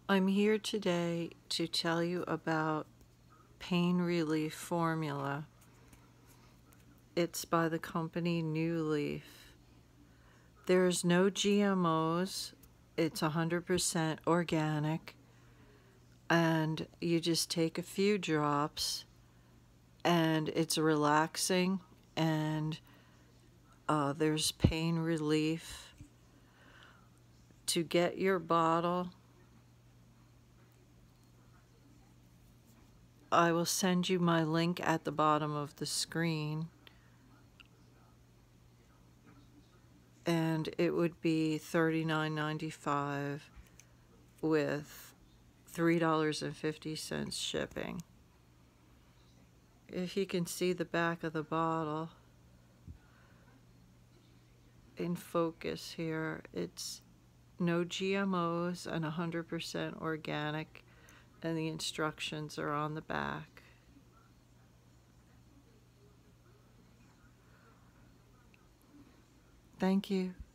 I'm here today to tell you about pain relief formula. It's by the company New Leaf. There's no GMOs. It's 100% organic. And you just take a few drops, and it's relaxing, and there's pain relief. To get your bottle, I will send you my link at the bottom of the screen, and it would be $39.95 with $3.50 shipping. If you can see the back of the bottle in focus here, it's no GMOs and 100% organic, and the instructions are on the back. Thank you.